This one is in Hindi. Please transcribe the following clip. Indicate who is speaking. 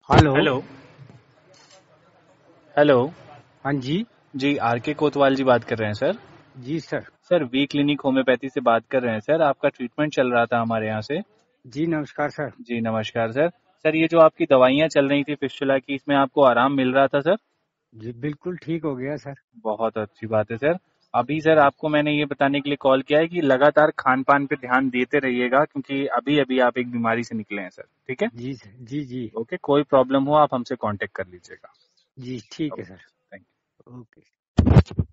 Speaker 1: हेलो।
Speaker 2: हेलो। हेलो।
Speaker 1: हाँ जी।
Speaker 2: जी, आर.के. कोतवाल जी बात कर रहे हैं सर।
Speaker 1: जी sir.
Speaker 2: Sir, V clinic homeopathy से बात कर रहे हैं सर। आपका ट्रीटमेंट चल रहा था हमारे यहाँ से।
Speaker 1: जी नमस्कार सर।
Speaker 2: जी नमस्कार सर। सर, ये जो आपकी दवाइयाँ चल रही थी फिस्टुला की, इसमें आपको आराम मिल रहा था सर?
Speaker 1: जी बिल्कुल ठीक हो गया सर।
Speaker 2: बहुत अच्छी बात है सर। अभी सर आपको मैंने ये बताने के लिए कॉल किया है कि लगातार खान पान पे ध्यान देते रहिएगा, क्योंकि अभी अभी आप एक बीमारी से निकले हैं सर। ठीक है?
Speaker 1: जी सर। जी जी।
Speaker 2: ओके, कोई प्रॉब्लम हो आप हमसे कांटेक्ट कर लीजिएगा।
Speaker 1: जी ठीक है
Speaker 2: okay,
Speaker 1: sir.
Speaker 2: Thank you.
Speaker 1: Okay.